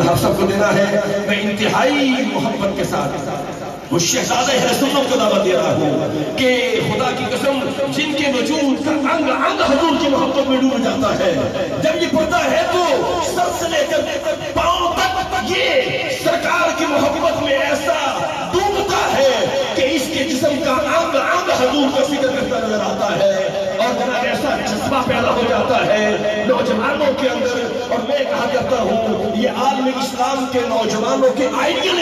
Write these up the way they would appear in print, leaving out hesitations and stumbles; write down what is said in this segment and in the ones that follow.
آپ سب کو دینا ہے. میں انتہائی محبت کے ساتھ وہ شہزادہ اہل سنت کو دعوت دے رہا ہوں کہ خدا کی قسم جن کے وجود کا انگ انگ حضور کی محبت میں ڈوب جاتا ہے، جب یہ پڑھتا ہے تو سر سے لے کر پاؤں تک یہ سرکار کی محبت میں ایسا ڈوبتا ہے کہ اس کے جسم کا انگ انگ حضور کا فکر کرتا نظر آتا ہے، اور جناب ایسا جذبہ پیدا ہو جاتا ہے نوجوانوں کے اندر. اور میں کہا کرتا ہوں یہ عالم اسلام کے نوجوانوں کے آئیڈیل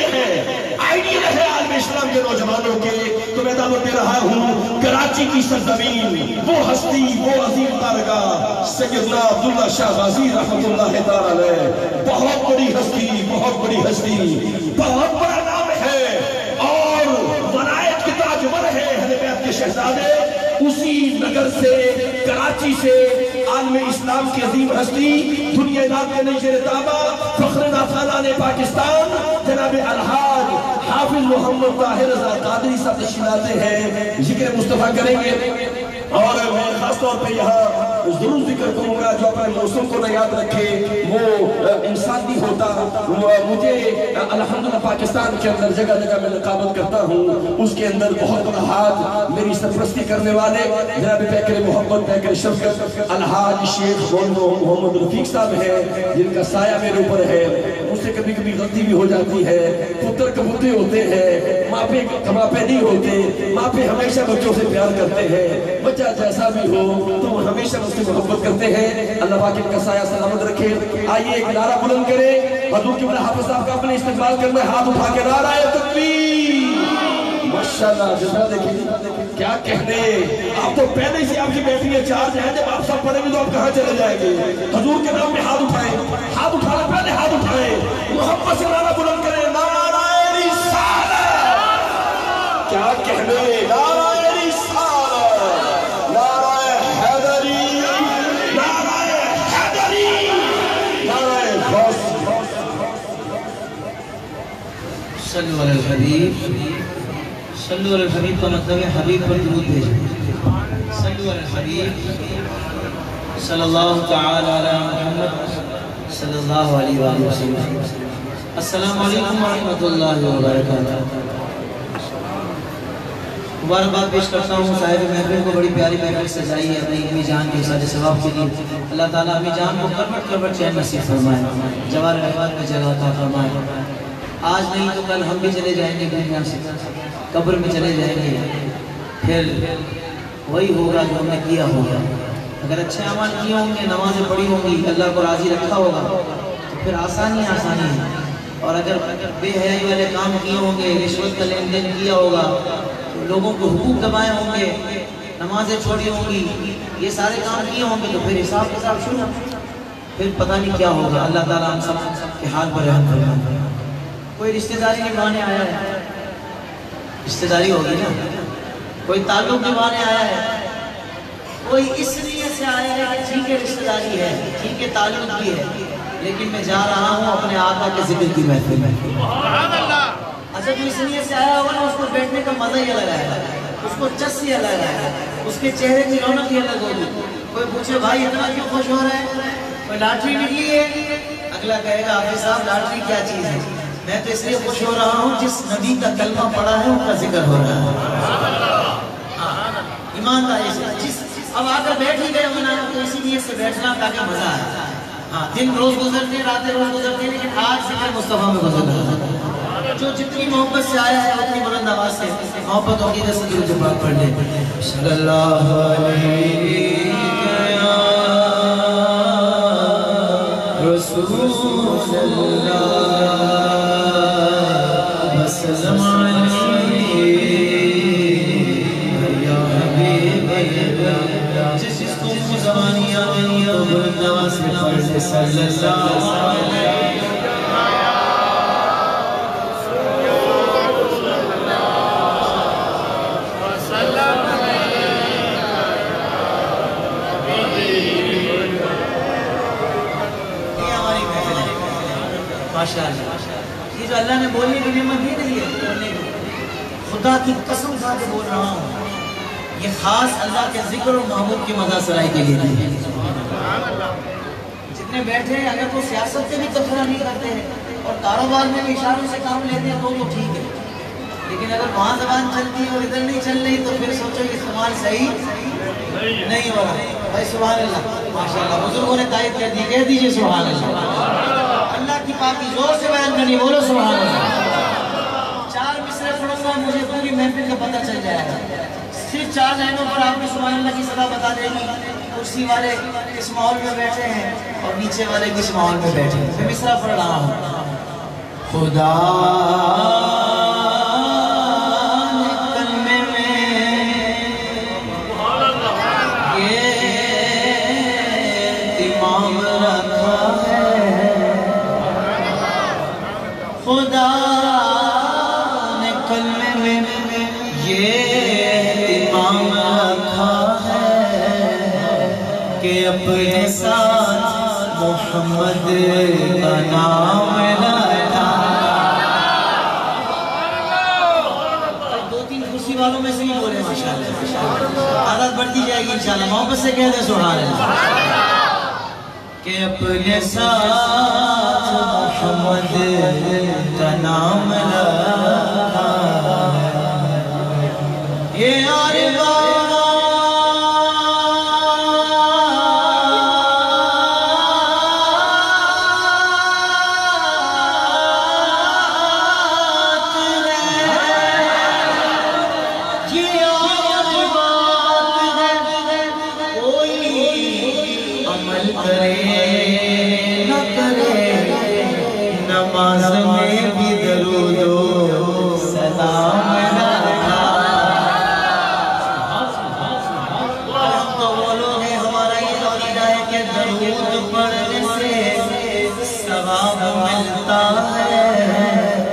ہے عالم اسلام کے نوجوانوں کے. تو میں دعوت دے رہا ہوں کراچی کی سرزمین، وہ ہستی، وہ عظیم بارگاہ سیدنا عبداللہ شاہ غازی رحمۃ اللہ تعالی علیہ، بہت بڑی ہستی، بہت بڑی ہستی، بہت بڑا نام ہے اور ولایت کے تاجور ہے اہل بیت کے شہزادے. اسی نگر سے، کراچی سے عالم اسلام کی عظیم ہستی، دنیا نات کے نشر تابہ، فخر نافذان پاکستان جناب الحاج حافظ محمد طاہر رضا قادری صاحب تشریف لاتے ہیں، ذکر مصطفیٰ کریں گے. اور میں خاص طور پہ یہاں ضرور ذکر کروں گا، جو اپنے موسم کو نہ یاد رکھے وہ انسان نہیں ہوتا. مجھے الحمدللہ پاکستان کے اندر جگہ جگہ میں رقابت کرتا ہوں، اس کے اندر بہت بڑا ہاتھ میری سرپرستی کرنے والے جناب پیکر محمد، پیکر شفقت الحاج شیخ محمد رفیق صاحب ہیں، جن کا سایہ میرے اوپر ہے. مجھ سے کبھی کبھی غلطی بھی ہو جاتی ہے، پتر کبوتے ہوتے ہیں، ماپے کماپے نہیں ہوتے، ماپے ہمیشہ بچوں سے پیار کرتے ہیں، بچہ جیسا بھی ہو تو وہ ہمیشہ مجھ سے محبت کرتے ہیں. اللہ پاک ان کا سایہ سلامت رکھے. آئیے ایک نعرہ بلند کریں، حضور کے بڑے حافظ صاحب کا اپنے استقبال کرنا ہے، ہاتھ اٹھا کے نعرہ تکبیر. ماشاءاللہ جزا دیکھیں کیا کہنے، آپ تو پہلے سے آپ کی بیٹری چارج ہے، جب آپ سب پڑھیں گے تو آپ کہاں چلے جائیں گے. حضور کے نام میں ہاتھ اٹھائیں، ہاتھ اٹھانا پہلے ہاتھ اٹھائیں، محبت سے نعرہ بلند کریں، نعرہ رسالت. کیا کہنے، نعرہ رسالت، نعرہ حیدری، نعرہ حیدری، نعرہ غوث. صلو علی الحبیب، صلو علی الحبیب کا مطلب ہے حبیب پر درود بھیجو. صلو علی الحبیب صلی اللہ تعالی علی محمد صلی اللہ علیہ وآلہ وسلم. السلام علیکم ورحمۃ اللہ وبرکاتہ. مبارکباد پیش کرتا ہوں صاحب محفل کو، بڑی پیاری محفل سجائی ہے اپنی امی جان کے ساتھ ثواب کے لیے. اللہ تعالیٰ امی جان کو کربٹ کربٹ چین نصیب فرمائے، جوار احوال میں جگہ عطا فرمائے. آج نہیں تو کل ہم بھی چلے جائیں گے دنیا سے، قبر میں چلے جائیں گے، پھر وہی ہوگا جو ہم نے کیا ہوگا. اگر اچھے اعمال کیے ہوں گے، نمازیں پڑھی ہوں گی، اللہ کو راضی رکھا ہوگا تو پھر آسانی ہے. اور اگر بے حیائی والے کام کیے ہوں گے، رشوت کا لین دین کیا ہوگا، لوگوں کو حقوق دبائے ہوں گے، نمازیں چھوڑی ہوں گی، یہ سارے کام کیے ہوں گے تو پھر حساب شروع، پھر پتہ نہیں کیا ہوگا. اللہ تعالیٰ ہم سب کے حال پر رحم فرمائے. کوئی رشتہ داری نبھانے آیا ہے، رشتہ داری ہوگی نا، کوئی تعلق نبھانے آیا ہے، کوئی اس نیت سے آیا ہے کہ ٹھیک ہے رشتہ داری ہے، ٹھیک ہے تعلق بھی ہے، لیکن میں جا رہا ہوں اپنے آقا کے ذکر کی محفل میں. اچھا جو اس نیت سے آیا ہوگا نا، اس کو بیٹھنے کا مزہ ہی الگ آئے گا، اس کو چس ہی الگ آئے گا، اس کے چہرے کی رونق ہی الگ ہوگی. کوئی پوچھے بھائی اتنا کیوں خوش ہو رہا ہے، کوئی لاٹری نکلی ہے، اگلا کہے گا حافظ صاحب لاٹری کیا چیز ہے، میں تو اس لیے خوش ہو رہا ہوں جس نبی کا کلمہ پڑا ہے ان کا ذکر ہو رہا ہے. ایمانداری سے اب آ کر بیٹھ ہی گئے ہونا تو اسی نیت سے بیٹھنا تاکہ مزہ آئے. ہاں دن روز گزرتے، راتیں روز گزرتے، لیکن آج ذکر مصطفیٰ میں گزر رہا ہے. جو جتنی محبت سے آیا ہے اتنی بلند آواز سے محبت ہوگی جیسے درود پاک پڑھ لیں. صلی اللہ علیہ رسول اللہ وسلم علیہ یا حبیب اللہ. جس کو زبانیاں نہیں تو بلند آواز سے پڑھ لے. صلی اللہ علیہ یہ جو اللہ نے بولنے کی نعمت دی نہیں ہے، خدا کی قسم کھا کے بول رہا ہوں، یہ خاص اللہ کے ذکر و محبوب کی مزہ سرائی کے لیے دی. جتنے بیٹھے ہیں اگر کوئی سیاست سے بھی تبصرہ نہیں کرتے ہیں اور کاروبار میں بھی اشاروں سے کام لیتے ہیں تو ٹھیک ہے، لیکن اگر وہاں زبان چلتی ہے اور ادھر نہیں چل رہی تو پھر سوچو یہ استعمال صحیح نہیں ہو رہا۔ بھائی سبحان اللہ، ماشاءاللہ بزرگوں نے تائید کر دی، کہہ دیجئے سبحان اللہ۔ اللہ کی پاکی زور سے بیان کرنی، بولو سبحان اللہ۔ 4 مصرے پڑھوں گا، مجھے پوری محفل کا پتہ چل جائے گا، صرف 4 لائنوں پر آپ کو سبحان اللہ کی صدا بتا دے گی۔ کرسی والے کس ماحول میں بیٹھے ہیں اور نیچے والے کس ماحول میں بیٹھے ہیں۔ میں مصرع پڑھ رہا ہوں۔ خدا خدا نے کلمے میں یہ امام رکھا ہے کہ اپنے ساتھ محمد کا نام رکھا۔ 2-3 کرسی والوں میں سے ہی بولے ماشاءاللہ، عادت بڑھتی جائے گی انشاءاللہ، محبت سے کہہ دیں سبحان اللہ۔ کہ اپنے ساتھ محمد کا نام رکھا، یہ عارفہ نماز میں بھی درود و سلام رکھا۔ ہم تو وہ لوگ ہیں، ہمارا یہ عقیدہ ہے کہ درود پڑھنے سے ثواب ملتا ہے،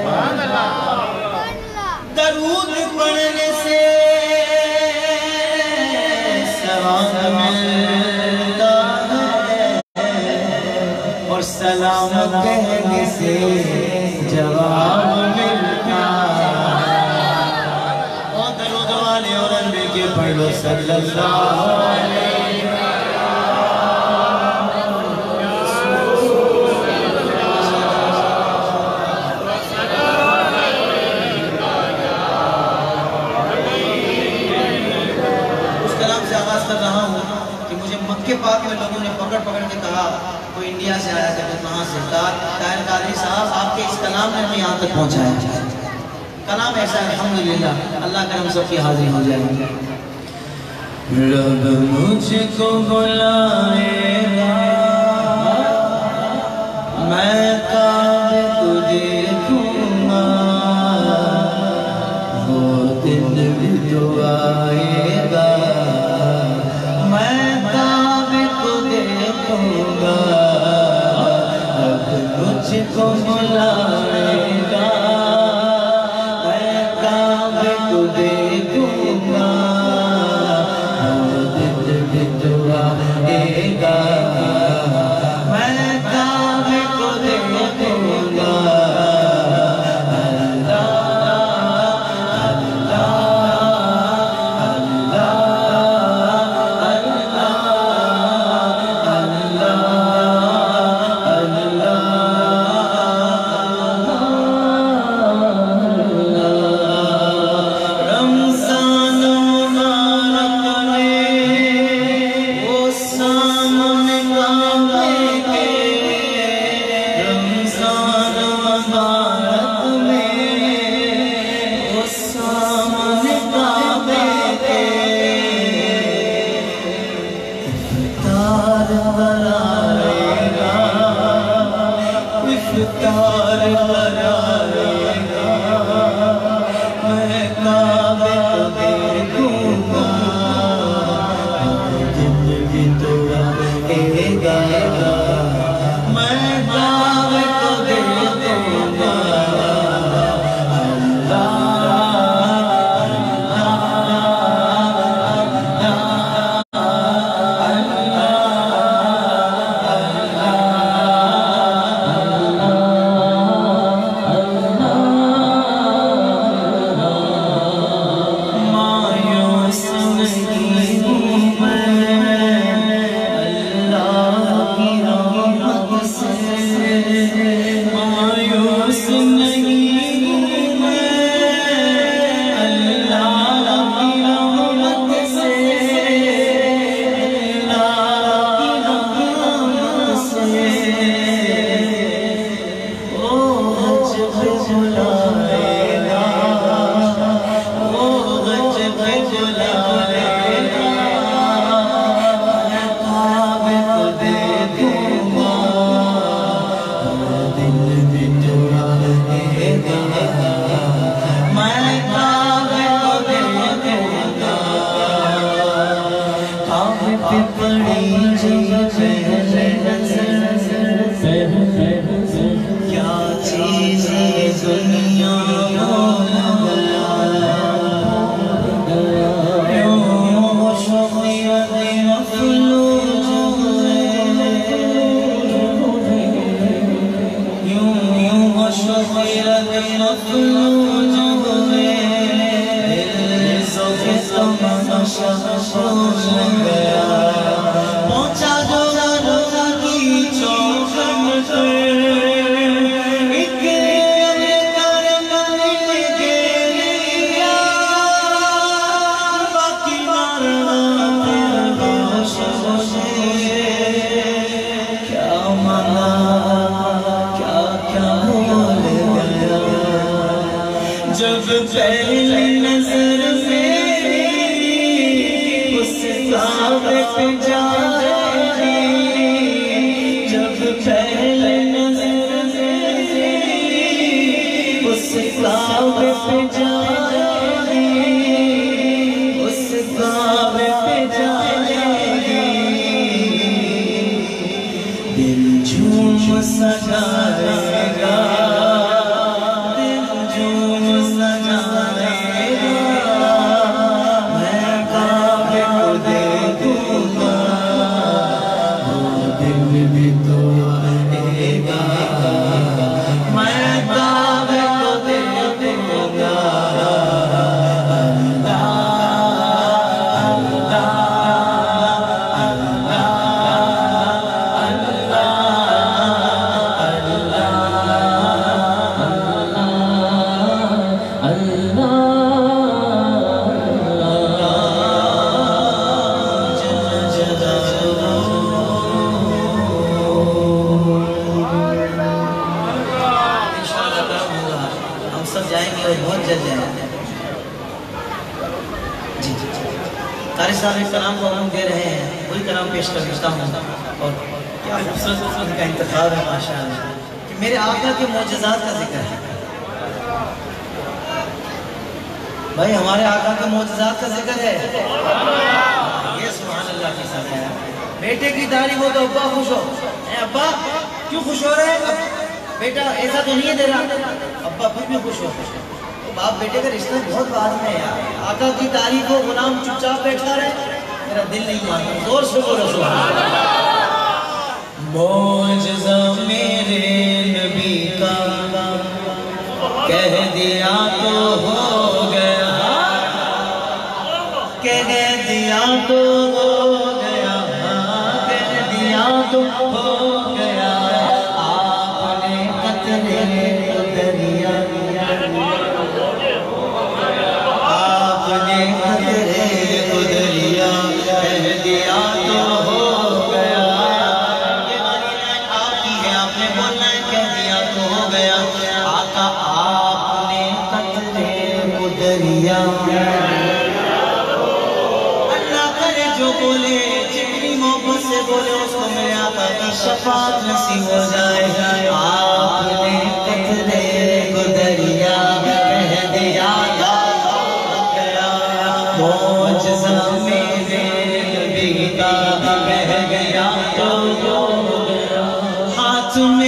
درود پڑھنے سے ثواب ملتا اور سلام کہنے سے جواب ملتا۔ اور درود والے اور انبیاء کے پڑھ لو صلی اللہ علیہ اس کلام سے آغاز کر رہا ہوں کہ مجھے مکہ پاک میں لوگوں نے پکڑ کے کہا کوئی انڈیا سے آیا تھا، کہاں سے؟ طاہر قادری صاحب آپ کے اس کلام نے ہمیں یہاں تک پہنچایا۔ کلام ایسا ہے الحمدللہ، اللہ کرم سب کی حاضری ہو جائے گی۔ رب مجھ کو بلائے گا، میں کعبے کو دیکھوں گا، وہ دن بھی تو آئے گا، میں کعبے کو دیکھوں گا، مجھ کو بلائے گا، میں کعبے کو دیکھوں گا، دل بھی تو آئے گا، میں کعبے کو دیکھوں گا۔ بھائی ہمارے آقا کے معجزات کا ذکر ہے، یہ سبحان اللہ کی ساتھ ہے۔ بیٹے کی تعریف ہو تو ابا خوش ہو، اے ابا کیوں خوش ہو رہے ہیں؟ بیٹا ایسا تو نہیں دے رہا، ابا پھر بھی خوش ہو۔ باپ بیٹے کا رشتہ بہت بعد میں ہے۔ آقا کی تعریف ہو، غلام چپ چاپ بیٹھا رہے، میرا دل نہیں مانتا، زور سے بولو سبحان اللہ۔ معجزہ میرے نبی کا کہہ دیا تو ہو گیا، کہہ دیا تو ہو گیا، کہہ دیا تو ہو گیا۔ آپ نے قطرے کو دریا، آپ نے قطرے کو دریا کہہ دیا تو ہو گیا۔ یہ والی لائن آپ کی ہے، آپ نے بولنا ہے کہہ دیا تو ہو گیا۔ آقا آپ نے قطرے کو دریا، اللہ کرے جو بولے جتنی محبت سے بولے اس کو میرے آقا کی شفاعت نصیب ہو جائے۔ آپ نے قطرے کو دریا کہہ دیا تو ہو گیا، معجزہ میرے نبی کا کہہ گیا تو ہو گیا۔ ہاتھ میں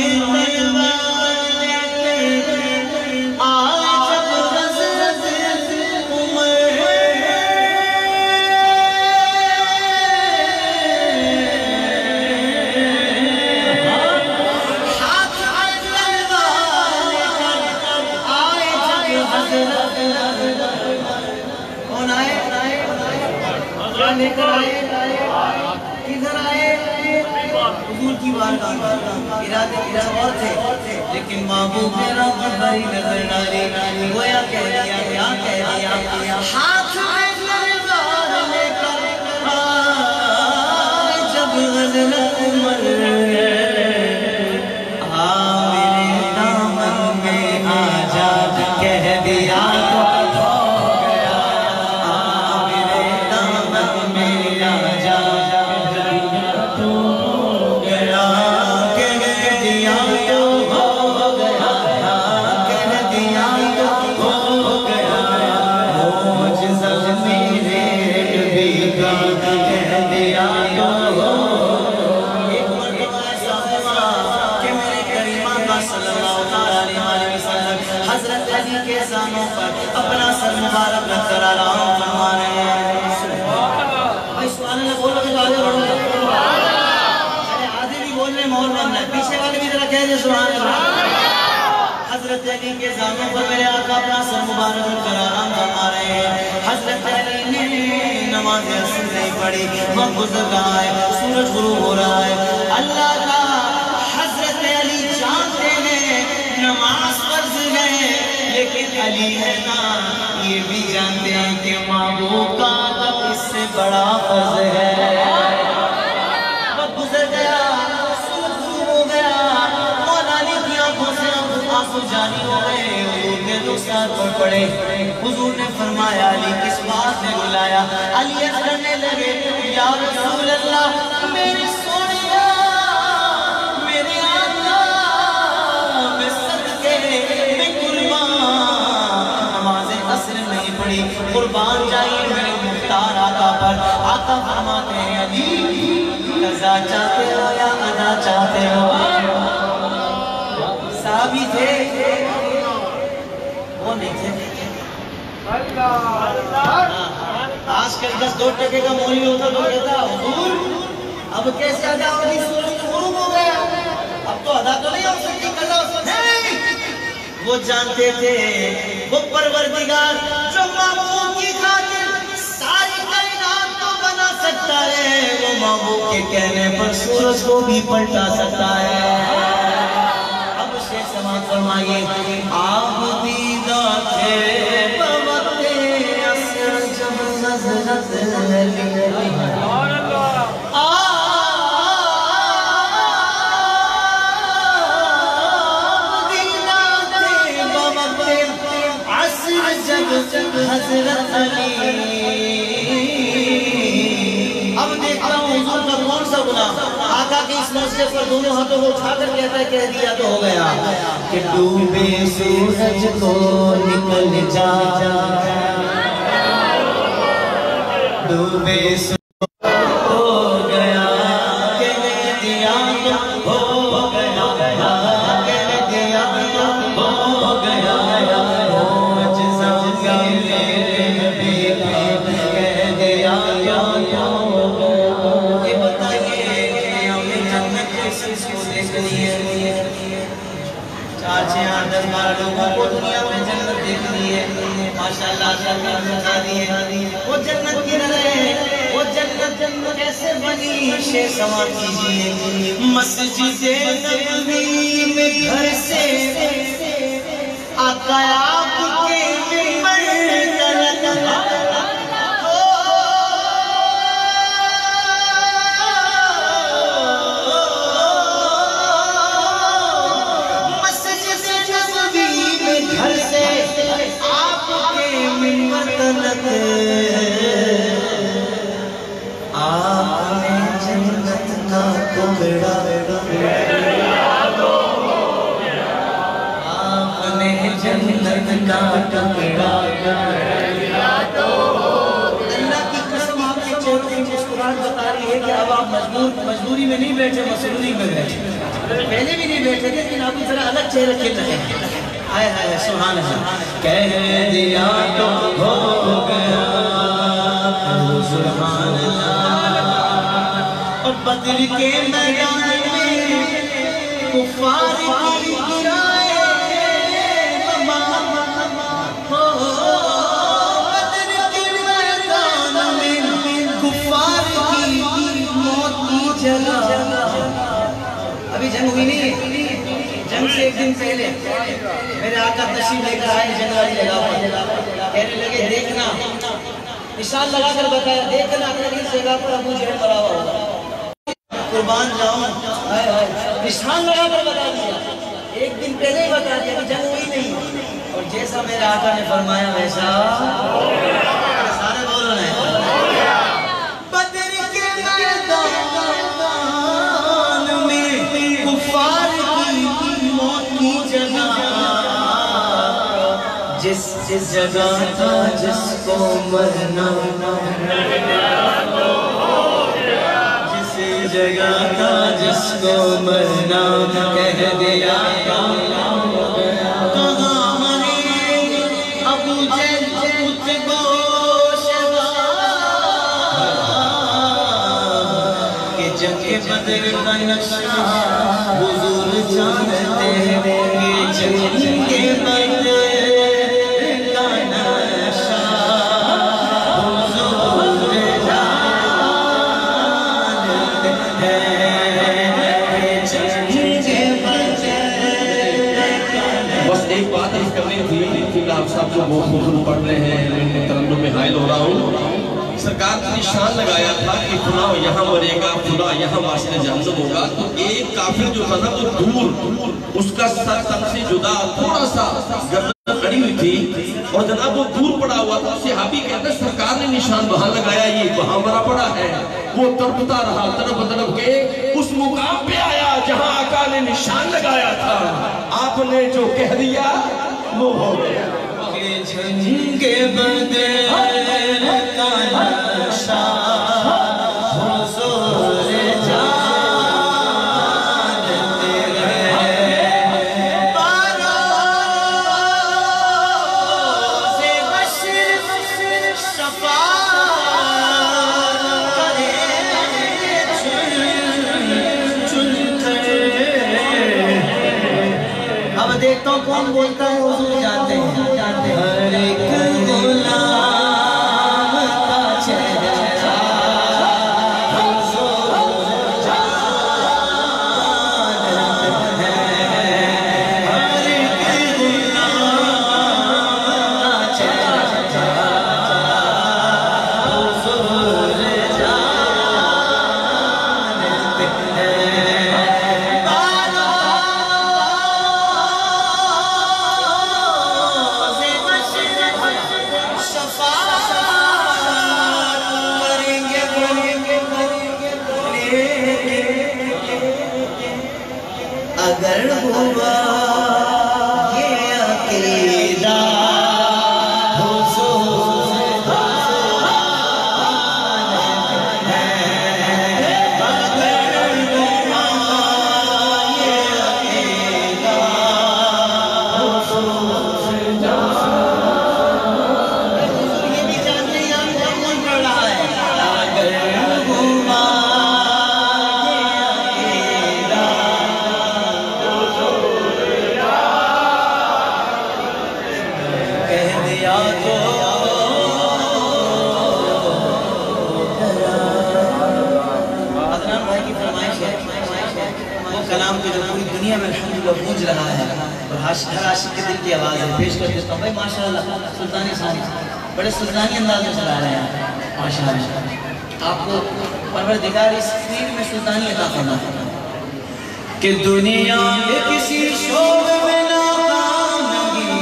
لے کر آئے، کدھر آئے؟ حضور کی بارگاہ، ارادے اور تھے لیکن محبوب میرا بڑی نظر ڈالی، گویا کہہ دیا، کیا کہہ دیا؟ ہاتھ میں تلوار لے کر آئے جب غزل عمر، میرے دامن میں آ جا کہہ دیا تو ہو گیا۔ میرے دامن میں آ جا کہہ دیا تو ہو گیا، کہہ دیا تو ہو کے زانوں پر اپنا سر مبارک رکھ کر آرام فرما رہے ہیں. بھائی سبحان اللہ بولو گے تو آگے بڑھو گے. ارے آدھے بھی بول رہے ماحول بن رہا ہے, پیچھے والے بھی ذرا کہہ دیں سبحان اللہ. حضرت علی کے زانوں پر میرے آقا اپنا سر مبارک رکھ کر آرام فرما رہے ہیں. حضرت علی نے نماز عصر نہیں پڑھی, وقت گزر رہا ہے, سورج غروب ہو رہا ہے. اللہ کا حضرت علی جانتے ہیں نماز فرض ہے, لیکن علی ہے نا یہ بھی جانتے ہیں کہ محبوب کا ادب اس سے بڑا فرض ہے. وقت گزر گیا, سورج غروب ہو گیا, مولا علی کی آنکھوں سے آنسو جاری ہو گئے. حضور کے رخسار پر پڑے. حضور نے فرمایا علی کس بات نے بلایا؟ علی عرض کرنے لگے یا رسول اللہ میری سونیا میرے آقا میں صدقے میں قربان نماز عصر نہیں پڑھی, قربان جائیے میرے مختار آقا پر. آقا فرماتے ہیں علی قضا چاہتے ہو یا ادا چاہتے ہو؟ صحابی تھے وہ نہیں تھے. آج کل 10-2 ٹکے کا مولوی ہوتا تو کہتا حضور اب کیسے ادا ہوگی, سورج غروب ہو گیا, اب تو ادا تو نہیں ہو سکتی, قضا ہو سکتی. وہ جانتے تھے وہ پروردگار جو محبوب کی خاطر ساری کائنات کو بنا سکتا ہے, وہ محبوب کے کہنے پر سورج کو بھی پلٹا سکتا ہے. اب سے سماعت فرمائیے آپ دیدہ تھے بوقت عصر جب حضرت علی حضرت علی. اب دیکھتا ہوں حضور کا کون سا گناہ آقا کے اس موقع پر دونوں ہاتھوں کو اٹھا کر کہتا ہے کہہ دیا تو ہو گیا کہ ڈوبے سورج کو نکل جا, ڈوبے سورج ہو گیا, کہہ دیا تو ہو گیا, کہہ دیا تو ہو گیا. لوگوں کو دنیا میں جنت دیکھنی ہے, ماشاءاللہ جنت دکھا دی ہے. وہ جنت کی نہ رہے, وہ جنت کیسے بنی شیخ سماعت کیجیے. مسجد نبوی میں گھر سے آقا آپ کے منبر آپ نے جنت کا ٹکڑا, آپ نے جنت کا ٹکڑا. اللہ کی قسم آپ کے چہروں کی مسکراہٹ بتا رہی ہے کہ اب آپ مجبوری میں نہیں بیٹھے, مسئولی میں بیٹھے. پہلے بھی نہیں بیٹھے تھے لیکن اب ذرا الگ چہرے کھل رہے ہیں. ہائے ہائے سبحان اللہ. کہہ دیا تو ہو گیا سبحان اللہ. اور بدر کے میدان میں کفار کی گرائے بدر کے میدان میں کفار کی موت کی جگہ. ابھی جنگ ہوئی نہیں, جنگ سے ایک دن پہلے میرے آقا تشریف لے کر آئے جنگ والی جگہ پر. کہنے لگے دیکھنا, نشان لگا کر بتایا دیکھنا اگر اس جگہ پر ابو جہل مرا ہوا ہوگا, قربان جاؤں. نشان لگا کر بتا دیا, ایک دن پہلے ہی بتا دیا, جنگ ہوئی نہیں. اور جیسا میرے آقا نے فرمایا ویسا سارے بولو نا. بدر کے میدان میں کفار کی موت کی جگہ, جس جگہ تھا جس کو مرنا, جس جگہ تھا جس کو مرنا, کہہ دیا کہاں مریں گے بدر کا نقشہ حضور جانتے ہیں یہ جنگ بدر کا نقشہ حضور جانتے ہیں جنگ بدر. بس ایک بات عرض کرنی تھی کہ آپ صاحب جو بہت خوب پڑھ رہے ہیں ترنم میں حائل ہو رہا ہوں. سرکار نے نشان لگایا تھا کہ فلاں یہاں مرے گا فلاں یہاں واسطے جہنم ہوگا. تو ایک کافر جو تھا نا وہ دور اس کا سر تن سے جدا تھوڑا سا گردن کھڑی ہوئی تھی اور جناب وہ دور پڑا ہوا تھا. صحابی کہتے ہیں سرکار نے نشان وہاں لگایا یہ وہاں مرا پڑا ہے. وہ تڑپتا رہا تڑپ تڑپ کے اس مقام پہ آیا جہاں آقا نے نشان لگایا تھا. آپ نے جو کہہ دیا وہ ہو گیا. جنگ بدر کا نقشہ حضور جانتے ہیں باروز مشرق شفاعت کرے چن کر. اب دیکھتا ہوں کون بولتا ہے حضور جانتے ہیں. ہر ایک غلام کا چہرہ حضور جانتے ہیں. ہر ایک غلام کا چہرہ حضور جانتے ہیں. اگر ہوا یہ عقیدہ حضور جانتے ہیں. اگر ہوا یہ عقیدہ حضور جانتے ہیں. یہ بھی جانتے ہیں آپ کون پڑھ رہا ہے. اگر ہوا کلام کو جو پوری دنیا میں الحمدللہ گونج رہا ہے اور ہر عاشق کے دل کی آواز ہے. پیش کر دیتا ہوں بھائی ماشاءاللہ سلطانی صاحب بڑے سلطانی انداز میں چلا رہے ہیں ماشاءاللہ. آپ کو پروردگار اس اسکرین میں سلطانی عطا فرمائے کہ دنیا کے کسی شعبے میں ناکام نہیں،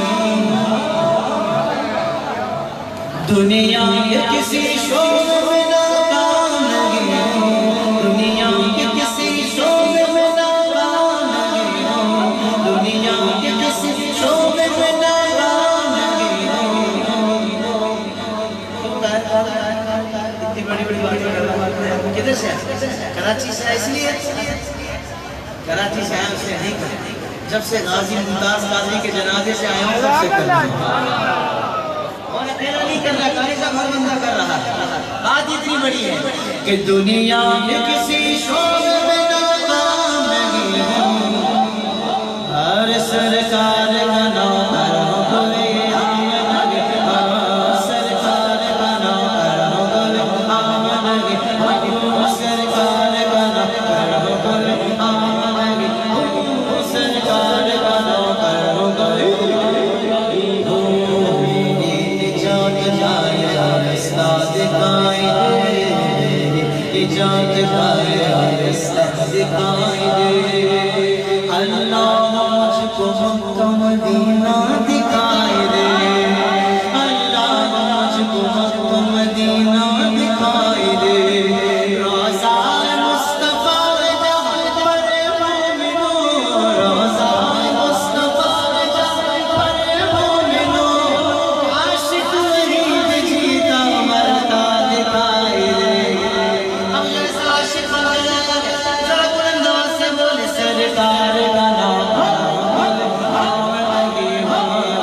دنیا کے کسی شعبے میں ناکام نہیں، دنیا کے کسی شعبے میں ناکام نہیں، دنیا کے کسی شعبے میں ناکام نہیں. اتنی بڑی بڑی باتیں کر رہا ہے. کدھر سے کراچی سے اس لیے کراچی سے آیا اس نے نہیں کہا. جب سے غازی ممتاز قادری کے جنازے سے آیا ہوں تب سے کر رہا اور اکیلا نہیں کر رہا، قاری صاحب ہر بندہ کر رہا. بات اتنی بڑی ہے کہ دنیا میں کسی شعبے میں ناکام نہیں، ہر سرکار کا نوکر ہو کوئی آمد گے، سرکار کا نوکر ہو کوئی آمد گے، سرکار کا نوکر ہو کوئی آمد گے، سرکار کا نوکر ہو کوئی جات جائے رستہ دکھائی دے، جات جائے رستہ دکھائی دے. اللہ مجھ کو مکہ مدینہ دکھائی دے، اللہ مجھ کو مکہ مدینہ دکھائی دے. روضہ مصطفیٰ جہاں پر مومنوں، روضہ مصطفیٰ جہاں پر مومنوں، عاشق غریب جیتا مرتا دکھائی دے. اب یہ عاشق ذرا بلند آواز سے بولے سرکار کا نام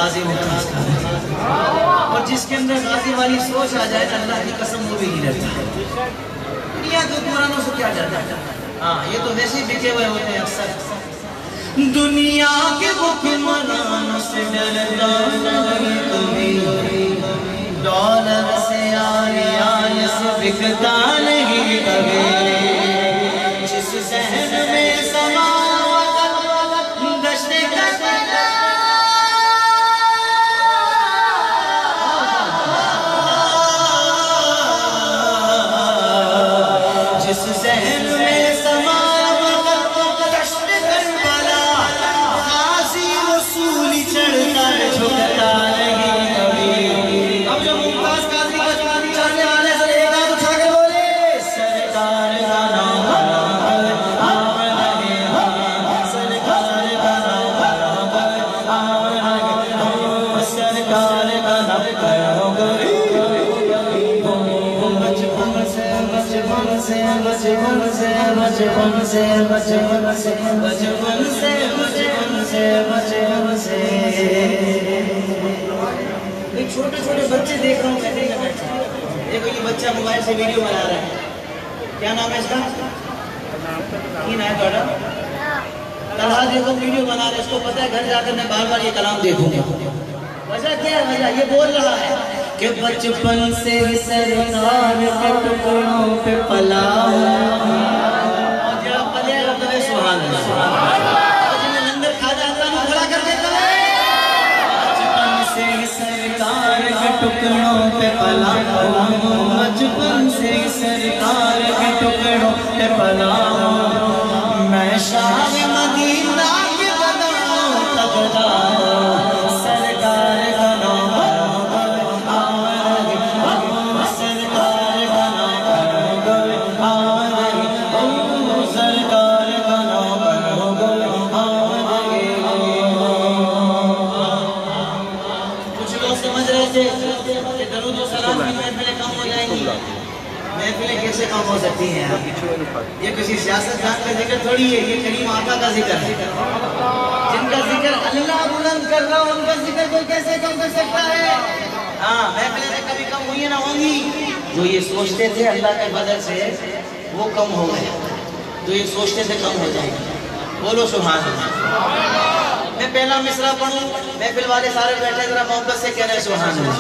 غازی ممتاز قادری، اور جس کے اندر غازی والی سوچ آ جائے اللہ کی قسم وہ بھی نہیں ڈرتا. دنیا کے حکمرانوں سے کیا ڈرتا ہے؟ ہاں یہ تو ویسے ہی بکے ہوئے ہوتے ہیں اکثر. دنیا کے حکمرانوں سے ڈرتا نہیں کبھی، ڈالر سے آریان سے بکتا نہیں کبھی. جس ذہن میں سما دشت کربلا، جس ذہن میں سما دشت کربلا، غازی رسول چڑھ کر جھکتا نہیں کبھی. اب جو ممتاز قادری کا چڑھنے والے سر ایک ہاتھ اٹھا کر بولے سرکار کا نام، سرکار کا نام، سرکار کا نام. بچپن سے بچپن سے بچپن سے بچپن سے بچپن سے بچپن سے بچپن سے بچپن سے ایک چھوٹے چھوٹے بچے دیکھ رہا ہوں کہتے ہیں بیٹھے. دیکھو یہ بچہ موبائل سے ویڈیو بنا رہا ہے. کیا نام ہے اس کا؟ کی نام ہے تھوڑا؟ طلحہ دیکھو ویڈیو بنا رہا ہے. اس کو پتا ہے گھر جا کر میں بار بار یہ کلام دیکھوں گا. وجہ کیا ہے؟ وجہ یہ بول رہا ہے کہ بچپن سے سرکار کے ٹکڑوں پہ پلا ہوں. اور جب پلے گا تو سبحان اللہ. جب میں لندر کھا جاتا ہوں کھڑا کر دیتا ہے. بچپن سے سرکار کے ٹکڑوں پہ پلا ہوں، بچپن سے سرکار کے ٹکڑوں پہ پلا ہوں. میں شاہ مدینہ کے قدموں تک جاؤں، سرکار کا نام سرکار کا نام سرکار کا نام. کچھ لوگ سمجھ رہے تھے کہ درود و سلام کی محفلیں کم ہو جائیں گی. محفلیں کیسے کم ہو سکتی ہیں؟ یہ کسی سیاست دان کا ذکر تھوڑی ہے، یہ کریم آقا کا ذکر ہے. جن کا ذکر اللہ بلند کر رہا ہوں ان کا ذکر کوئی کیسے کم کر سکتا ہے؟ ہاں محفلیں کبھی کم ہوئی نہ ہوں گی. جو یہ سوچتے تھے اللہ کے فضل سے وہ کم ہو گئے، جو یہ سوچتے تھے کم ہو جائے گی. بولو سبحان اللہ. میں پہلا مصرع پڑھوں، محفل والے سارے بیٹھے ذرا محبت سے کہہ رہے ہیں سبحان اللہ.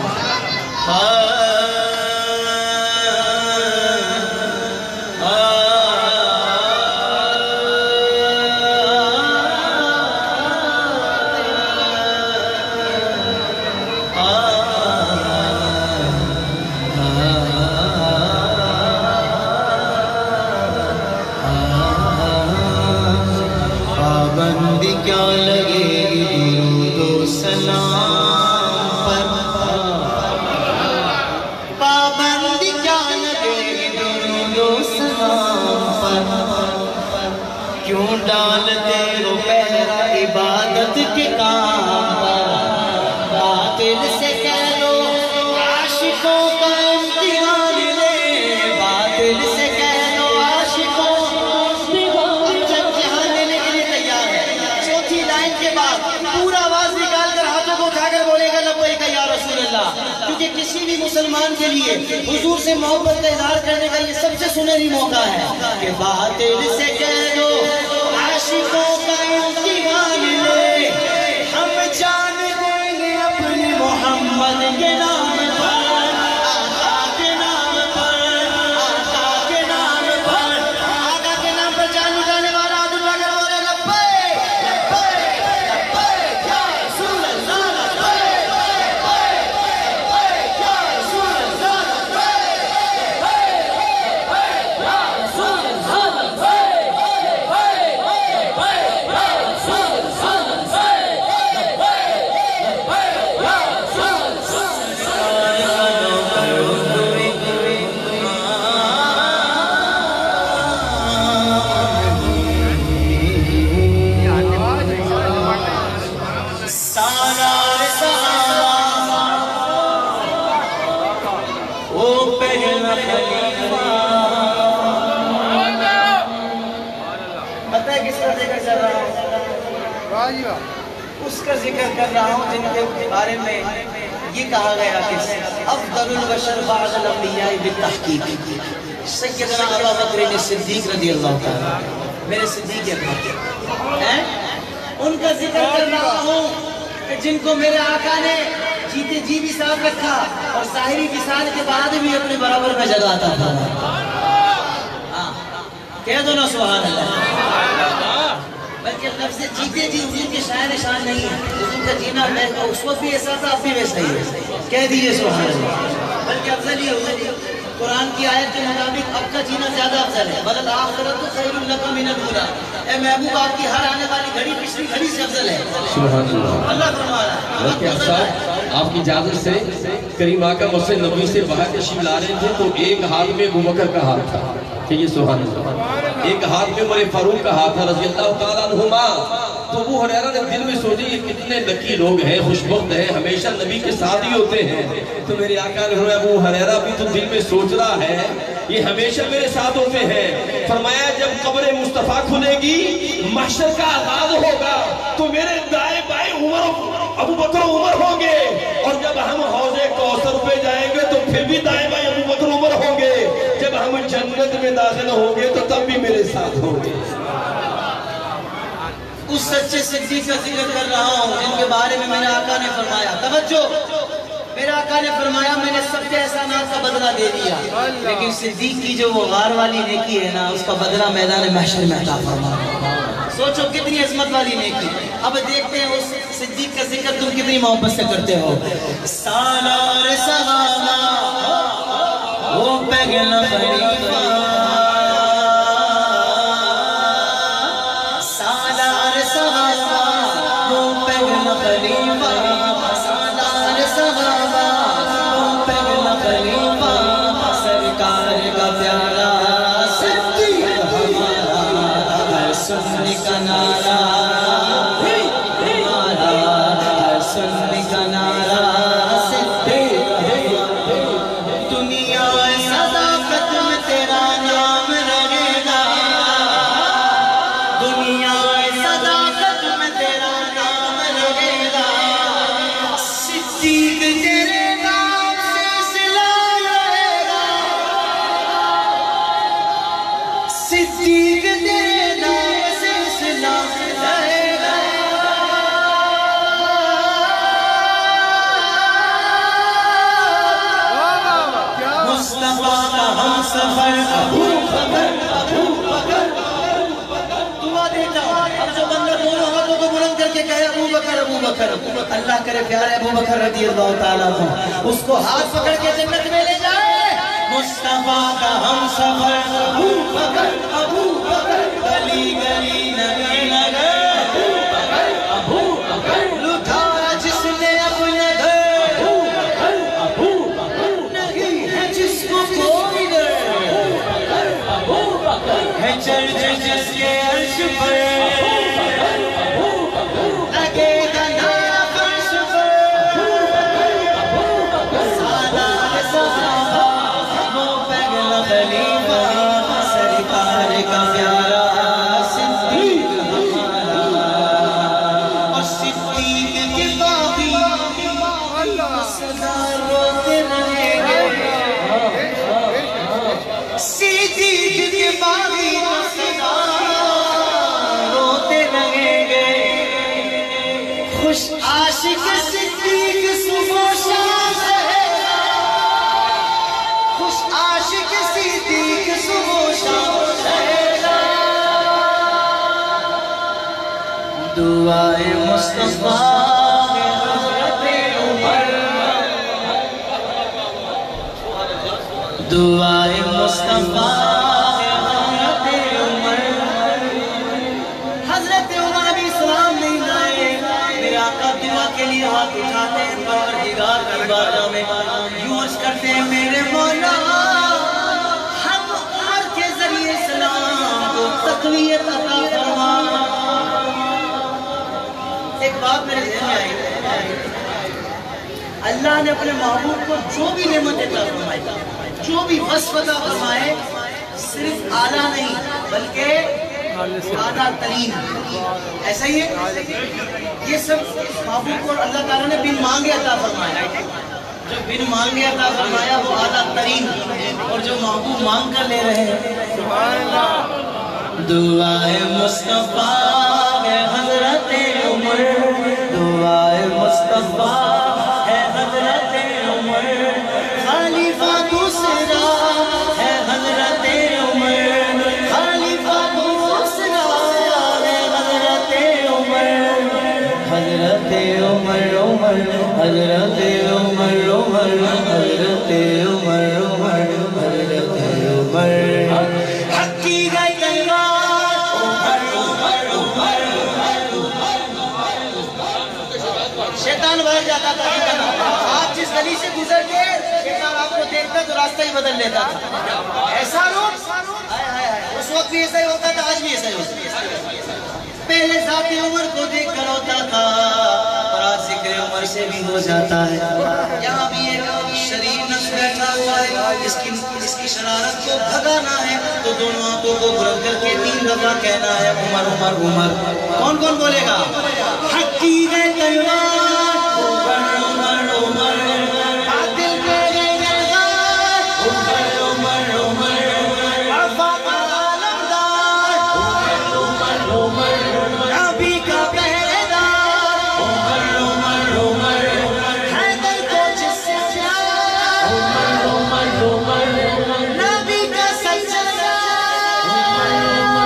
پابندی کیا لگے درود و سلام پر، پابندی کیا لگے درود و سلام پر. کیوں ڈالتے ہو پہرا عبادت کے کام پر. باطل سے کہہ لو عاشقوں کا امتحان لے، باطل سے کہہ لو عاشقوں امتحان لینے کے لیے تیار ہے. چوتھی لائن کے بعد پورا آواز نکال کر ہاتھوں کو اٹھا کر بولے گا لبیک یا رسول اللہ. کیونکہ کسی بھی مسلمان کے لیے حضور سے محبت کا اظہار کرنے کا یہ سب سے سنہری موقع ہے کہ باطل سے کہہ لو عاشقوں کا امتحان لے، ہم جان دیں گے اپنے محمد کے نام پر، آقا کے نام پر، آقا کے نام پر. آقا کے نام پر جان نکالنے والا ہاتھ اٹھا کر بولے لبیک لبیک لبیک یا رسول اللہ، لبیک لبیک لبیک یا رسول اللہ، لبیک لبیک لبیک یا رسول اللہ، لبیک لبیک یا رسول اس کا ذکر کر رہا ہوں جن کے بارے میں یہ کہا گیا کہ افضل البشر بعد الانبیاء بالتحقیق سیدنا ابو بکر صدیق رضی اللہ تعالیٰ میرے صدیق اکبر ہیں، ان کا ذکر کر رہا ہوں کہ جن کو میرے آقا نے جیتے جی بھی ساتھ رکھا اور ظاہری وصال کے بعد بھی اپنے برابر میں جگہ عطا فرمایا۔ کہہ دو نا سبحان اللہ۔ بلکہ لفظ جیتے جی حضور کے شاعر شان نہیں ہے، حضور کا جینا اس وقت بھی ایسا تھا اب بھی ویسا ہی ہے، کہہ دیجئے سبحان اللہ۔ بلکہ افضل یہ حضور قرآن کی آیت کے مطابق اب کا جینا زیادہ افضل ہے، بلد آخرت خیر لک من الاولی، اے محبوب آپ کی ہر آنے والی گھڑی پچھلی گھڑی سے افضل ہے۔ سبحان اللہ، اللہ فرما رہا ہے۔ آپ کی اجازت سے کریم آقا مسجد نبوی سے باہر تشریف لا رہے تھے تو ایک ہاتھ میں ابو بکر کا ہاتھ تھا، کہ سبحان اللہ، ایک ہاتھ میں عمر فاروق کا ہاتھ تھا رضی اللہ تعالیٰ عنہما۔ تو ابو ہریرہ نے دل میں سوچی یہ کتنے لکی لوگ ہیں، خوشبخت ہیں، ہمیشہ نبی کے ساتھ ہی ہوتے ہیں۔ تو میرے آقا نے فرمایا ابو ہریرہ بھی تو دل میں سوچ رہا ہے یہ ہمیشہ میرے ساتھ ہوتے ہیں۔ فرمایا جب قبر مصطفیٰ کھلے گی، محشر کا آغاز ہوگا تو میرے دائیں بائیں ابو بکر عمر ہوں گے، اور جب ہم حوض کوثر پہ جائیں گے تو پھر بھی دائیں بائیں ابو بکر عمر ہوں گے، جب ہم جنت میں داخل ہوں گے تو تب بھی میرے ساتھ ہوں گے۔ اس سچے صدیق کا ذکر کر رہا ہوں جن کے بارے میں میرے آقا نے فرمایا، توجہ، میرے آقا نے فرمایا میں نے سب کے احسانات کا بدلہ دے دیا، لیکن صدیق کی جو وہ غار والی نیکی ہے نا، اس کا بدلہ میدان محشر میں عطا فرمایا۔ سوچو کتنی عظمت والی نیکی۔ اب دیکھتے ہیں اس صدیق کا ذکر تم کتنی محبت سے کرتے ہو۔ سالار صحابہ وہ پیغل خلیفہ، سالار صحابہ وہ پیغل خلیفہ، سالار صحابہ وہ پیغل خلیفہ، سرکار کا پیارا صدیق ہمارا، ہر سننے کا نعرہ ہمارا، ہر سننے کا نعرہ صدیق ہمارا، دنیا صداقت میں تیرا نام رہے گا، دنیا صداقت میں تیرا نام رہے گا، صدیق تیرے نام سے سلام رہے گا، صدیق تیرے نام سے سلام رہے گا۔ مصطفیٰ کا ہم سفر ابو بکر، ابو بکر، دعا دیتا اب جو بندہ دونوں ہاتھوں کو بلند کر کے کہے ابو بکر، ابو بکر، اللہ کرے پیارے ابو بکر رضی اللہ تعالیٰ عنہ اس کو ہاتھ پکڑ کے جنت میں لے جائے۔ مصطفیٰ کا ہم سفر ابو بکر، ابو بکر، گلی گلی نگے نگے ابو بکر، ابو بکر، لٹھایا جس نے اپنے گھر ابو بکر، ابو بکر، نہیں ہے جس کو کوئی ڈر ابو بکر، ہے چرچ جس کے عرش پر لگے گا نیا فرش پر، سالار صحابہ وہ پیغل خلیفہ، سرکار کا پیارا صدیق ہمارا، اور صدیق کے باقی سدا روتے رہیں گے، صدیق کے باقی سدا روتے رہیں گے، خوش عاشق صدیق صبح و شام رہے گا، خوش عاشق صدیق صبح و شام رہے گا، دعائے مصطفیٰ حضرت عمر، دعائے مصطفیٰ حضرت عمر، حضرت عمر ابھی سلام نہیں لائے، میرے آقا دعا کے لیے ہاتھ اٹھاتے ہیں، پروردگار کی بارگاہ میں یوں عرض کرتے ہیں میرے مولا ہم عمر کے ذریعے سلام کو تقویت عطا فرما۔ ایک بات میرے ذہن میں آئی، اللہ نے اپنے محبوب کو جو بھی نعمت عطا فرمائی، جو بھی وصف عطا فرمائے، صرف اعلیٰ نہیں بلکہ اعلیٰ ترین، ایسا ہی ہے. یہ سب محبوب کو اللہ تعالیٰ نے بن مانگے عطا فرمایا. جو بن مانگے عطا فرمایا وہ اعلیٰ ترین، اور جو محبوب مانگ کر لے رہے ہیں. دعائے مصطفیٰ ہے حضرت عمر، دعائے مصطفیٰ ہے حضرت عمر، خلیفہ دوسرا ہے حضرت عمر، خلیفہ دوسرا ہے حضرت عمر، حضرت عمر عمر، حضرت عمر عمر، حضرت عمر عمر، حضرت عمر. حق کی گئی شیطان بھر جاتا تھا. آپ جس گلی سے گزر کے شیطان آپ کو دیکھتا تو راستہ ہی بدل لیتا تھا. ایسا روٹ اس وقت بھی ایسا ہی ہوتا تھا، آج بھی ایسا ہی ہوتا ہے. پہلے ذات عمر کو دیکھ کر ہوتا تھا، اور آج ذکر عمر سے بھی ہو جاتا ہے. یہاں بھی ایک شریف نفس بیٹھا ہوا ہے، اس کی شرارت کو بھگانا ہے تو دونوں آنکھوں کو بلند کر کے 3 دفعہ کہنا ہے عمر عمر عمر. کون کون بولے گا؟ حق کی ہے تلوار، عمر عمر عمر، باطل پہ ہے یلغار، عمر عمر عمر، وفا کا علمدار، عمر عمر عمر، نبی کا پہرے دار، عمر عمر عمر، حیدر کو جس سے پیار، عمر عمر عمر، نبی کا سچا یار،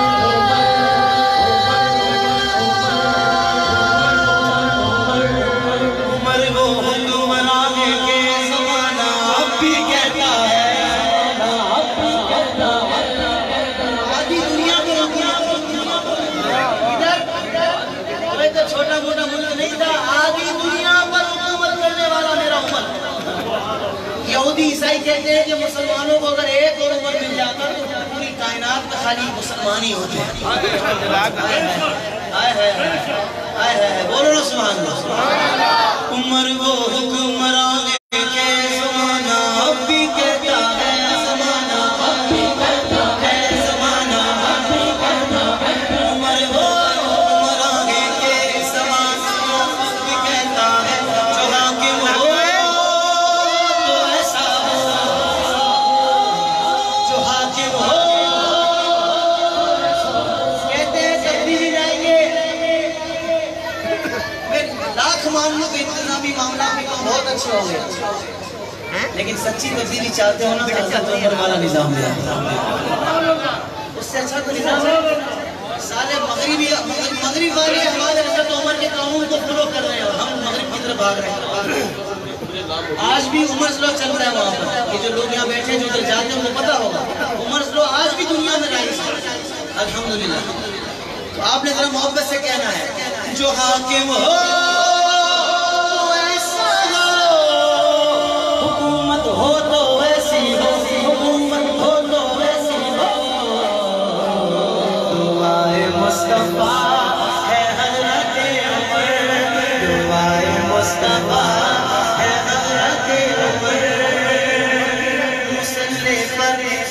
عمر وہ حکمران کے زمانہ اب بھی کہتا ہے، آدھی دنیا کو ادھر کوئی تو چھوٹا موٹا ملک نہیں تھا، آدھی دنیا پر حکومت کرنے والا میرا عمر. یہودی عیسائی کہتے ہیں کہ مسلمانوں کو اگر 1 اور عمر مل جاتا تو پوری کائنات میں خالی مسلمان ہی ہوتے ہیں. بولو نا سبحان اللہ. عمر وہ حکمران کے زمانہ اب بھی کہتا ہے، زمانہ اب بھی کہتا ہے، زمانہ اب بھی کہتا ہے. عمر وہ حکمران کے زمانہ اب بھی کہتا ہے، جو حاکم ہو تو ایسا ہو، جو حاکم ہو. کہتے ہیں تبدیلی جائیں گے، لاکھ معاملوں کے انتظامی معاملات بھی بہت اچھے ہوں گے، لیکن سچی تبدیلی چاہتے ہو نا تو حضرت عمر والا نظام لیا. اس سے اچھا تو نظام ہے. سارے مغرب والے ہمارے حضرت عمر کے قانون کو فالو کر رہے ہیں اور ہم مغرب کی طرف بھاگ رہے ہیں. آج بھی عمر سلو چل رہا ہے وہاں پر. یہ جو لوگ یہاں بیٹھے ہیں جو ادھر جاتے ہیں ان کو پتا ہوگا عمر سلو آج بھی دنیا میں رائج ہے الحمدللہ. تو آپ نے ذرا محبت سے کہنا ہے، جو حاکم ہو ایسا ہو، حکومت ہو تو ایسی ہو، حکومت ہو تو ایسی ہو. دعائے مصطفیٰ ہے حضرت عمر، دعائے مصطفیٰ ہے حضرت عمر. مسلح پر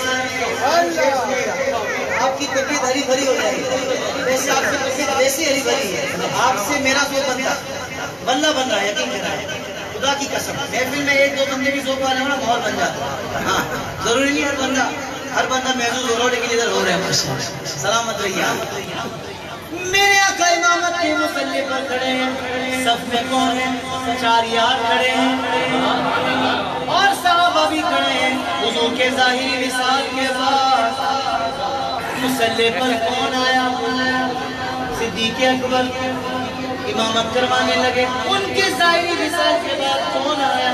آپ کی طبیعت ہری بھری ہو جائے گی. ویسے آپ کی طبیعت ویسی ہری بھری ہے، آپ سے میرا سو بندہ بن رہا ہے، یقین کر رہا ہے خدا کی قسم. محفل میں 1-2 بندے بھی سوپ والے ہونا ماحول بن جاتا ہے. ہاں ضروری نہیں ہر بندہ محسوس ہو رہا ہو، لیکن ادھر ہو رہا ہے. سلامت رہیے. میرے آقا امامت کے مصلی پر کھڑے ہیں، صف میں کون ہیں؟ 4 یار کھڑے ہیں اور صحابہ بھی کھڑے ہیں. حضور کے ظاہری وصال کے بعد مصلی پر کون آیا؟ صدیق اکبر امامت کروانے لگے. ان کے ظاہری وصال کے بعد کون آیا؟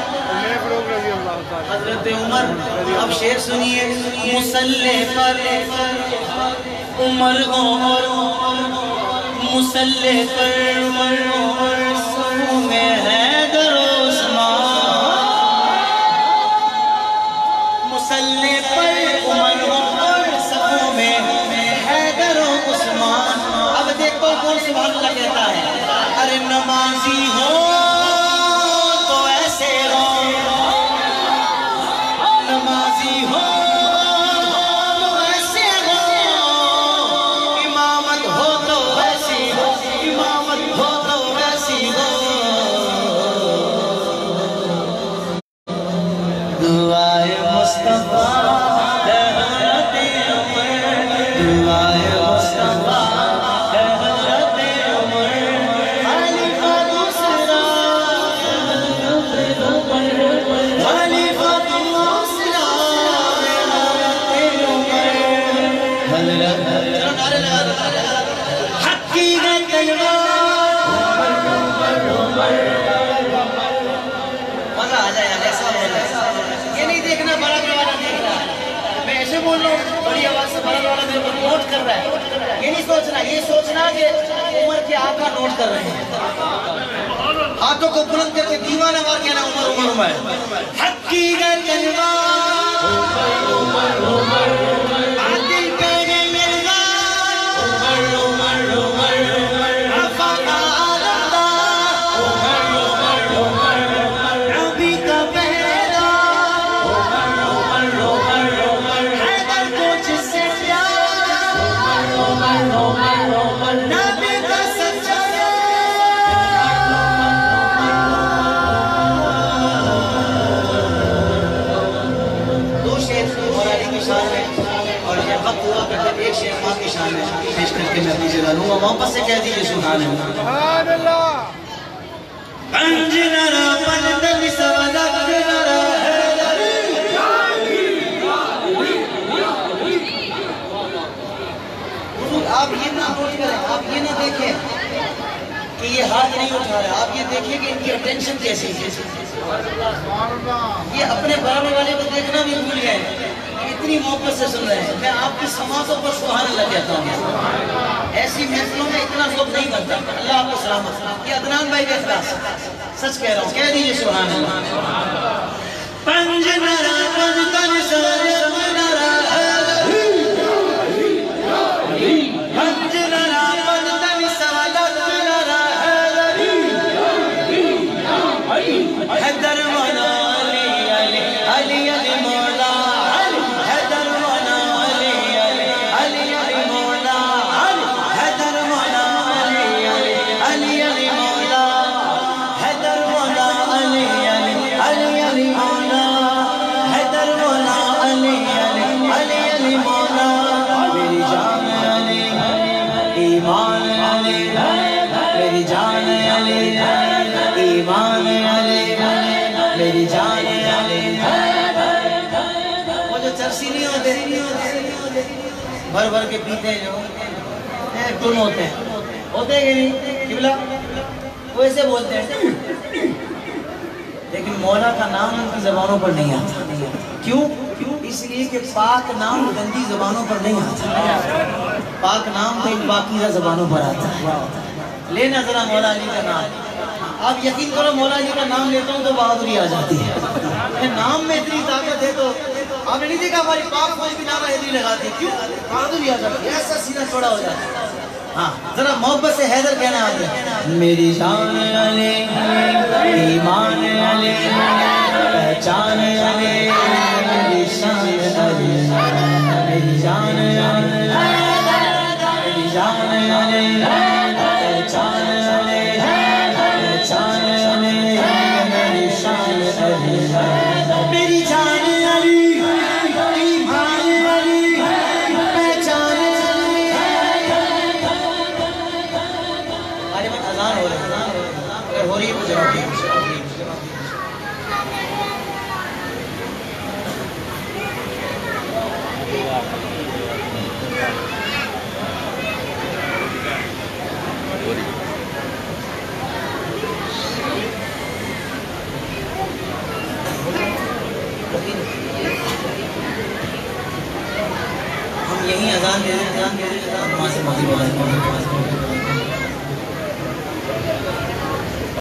حضرت عمر. اب شعر سنیے. مصلی پر عمر اور مصلی پر عمر صفوں میں حیدر عثمان. مصلی پر عمر اور صفوں میں حیدر عثمان. اب دیکھو کون سبحان اللہ کہتا ہے. ارے نمازی ہو تو ایسے ہو، نمازی ہو تو ایسے ہو، امام مصطفیٰ ہے حضرت عمر، دعائے مصطفیٰ ہے حضرت عمر، خلیفہ دوسرا ہے حضرت عمر، خلیفہ دوسرا ہے حضرت عمر، حضرت چلو نعرے لگا دو، حق کی تلوار، مزہ آ جائے یار، ایسا بول رہا ہے، یہ نہیں دیکھنا بڑا والا دیکھ رہا ہے، میں ایسے بول رہا ہوں بڑی آواز سے بڑا والا میرے کو نوٹ کر رہا ہے، یہ نہیں سوچنا، یہ سوچنا کہ عمر کے آقا نوٹ کر رہے ہیں، ہاتھوں کو بلند کر کے دیوانہ وار کہنا عمر عمر عمر، حق کی تلوار، عادل پہ گئے مرغا، رفع ربی کا پہلا، حیدر کو جس سے پیار، نبی کا سچا، دو شعر مولا علی کی شان میں، اور یہ وقت ہوا کرتے ایک شعر ماں کی شان میں پیش کر کے میں اپنی جگہ لوں گا، محبت سے کہہ دیجئے سبحان اللہ۔ انجنرا پندن سولک نرا حیدری، حضور آپ یہ نہ نوٹ کریں، آپ یہ نہ دیکھیں کہ یہ ہاتھ نہیں اٹھا رہے، آپ یہ دیکھیں کہ ان کی اٹینشن کیسی ہے، یہ اپنے برابر والے کو دیکھنا بھی بھول گئے، اتنی محبت سے سن رہے ہیں، میں آپ کی سماعتوں پر سبحان اللہ کہتا ہوں، ایسی محفلوں میں اتنا ذوق نہیں بنتا، اللہ آپ کو سلامت، یہ عدنان بھائی کا اخلاص، سچ کہہ رہا ہوں، کہہ دیجئے سبحان اللہ۔ پنج نرا پندن سولک نرا حیدری، پنج نرا پندن سولک نرا حیدری، حیدر مولا علی علی علی علی مولا علی، حیدر مولا علی علی علی علی مولا علی، حیدر مولا علی علی علی علی مولا، حیدر مولا علی علی علی علی مولا، حیدر مولا علی علی علی علی مولا، میری جان علی ایمان علی، میری جان علی ایمان علی، میری جان علی، وہ جو چرسی نہیں ہوتے بھر بھر کے پیتے ہیں جو ٹن ہوتے ہیں کہ نہیں قبلہ، وہ ایسے بولتے ہیں، لیکن مولا کا نام ان کی زبانوں پر نہیں آتا، کیوں؟ اس لیے کہ پاک نام گندی زبانوں پر نہیں آتا، پاک نام تو ان پاکیزہ زبانوں پر آتا ہے، لینا ذرا مولا علی کا نام، آپ یقین کرو مولا علی کا نام لیتا ہوں تو بہادری آ جاتی ہے، نام میں اتنی طاقت ہے تو آپ نے نہیں دیکھا ہماری پاک فوج بھی نعرہ حیدری لگاتی ہے، کیوں؟ بہادری آ جاتی ہے، ایسا سینہ چوڑا ہو جاتا ہے، ہاں ذرا محبت سے حیدر کہنا آتے ہیں، میری جان علی ایمان علی پہچان علی، میری شان علی، میری جان علی، میری جان علی پہچان علی، پہچان علی، میری شان علی، میری جان علی ایمان علی پہچان علی، غالباً اذان ہو رہی ہے، اگر ہو رہی ہے تو جواب دیجیے۔ ہم یہیں اذان دے رہے ہیں، اذان دے رہے ہیں، وہاں سے مغرب